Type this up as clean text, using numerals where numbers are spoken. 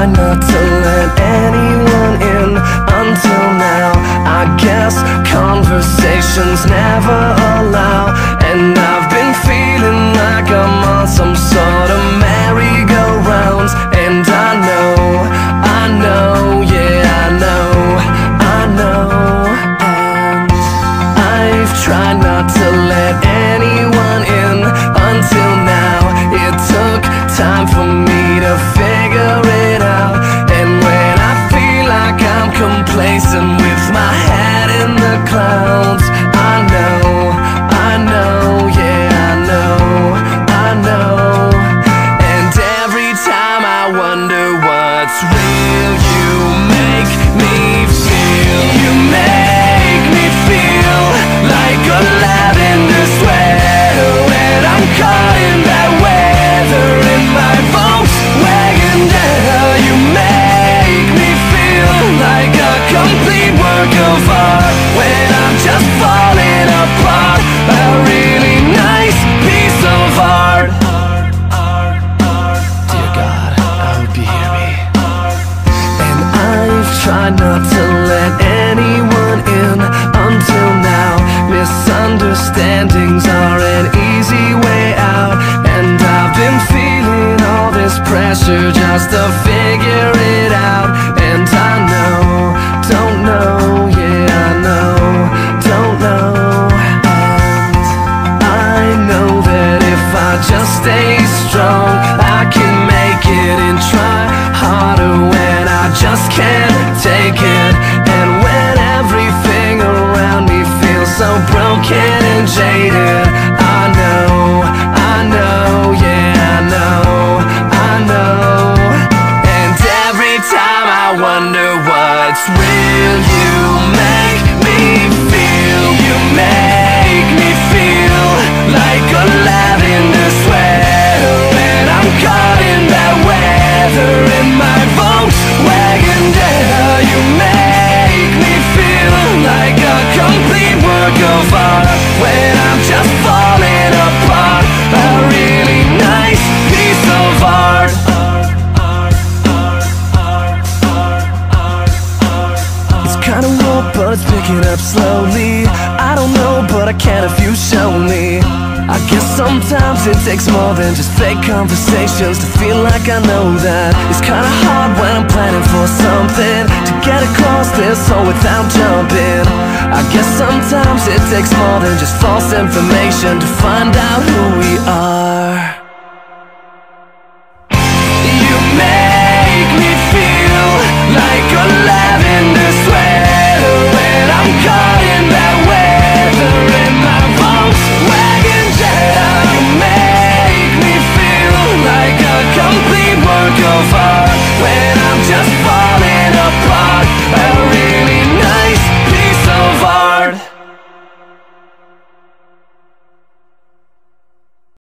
tried not to let anyone in until now. I guess conversations never allow, and I've been feeling like I'm on some sort of merry-go-rounds. And I know, yeah, I know. And I've tried not to let anyone in until now. It took time for me to figure it out. And when I feel like I'm complacent with my head in the clouds, I know, yeah, I know. And every time I wonder what's real, you make me feel. You make me feel like a lavender sweater when I'm caught in that weather in my Volkswagen Jetta. You make me feel like a complete work of art when I'm just falling apart. A really nice piece of art. Dear God, I hope you hear me. And I've tried not to let anyone in until now. Misunderstandings are an easy way out, and I've been feeling all this pressure just to figure it out. And I know, don't know, yeah, I know, don't know. And I know that if I just stay strong, I can make it and try harder when I just can't take it. And when everything around me feels so broken and jaded, I know, yeah, I know. And every time I wonder what's real, you make me feel. You make me feel like a lavender sweater when I'm caught in that weather in my Volkswagen Jetta. You make me feel like a complete work of art when I'm just falling apart. A really nice piece of art. It's kinda warm, but it's picking up slowly. I don't know, but I can if you show me. I guess sometimes it takes more than just fake conversations to feel like I know that. It's kinda hard when I'm planning for something to get across this hole without jumping. I guess sometimes it takes more than just false information to find out who we are.